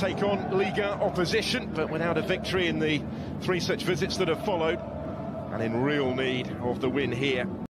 take on Liga opposition, but without a victory in the 3 such visits that have followed, and in real need of the win here.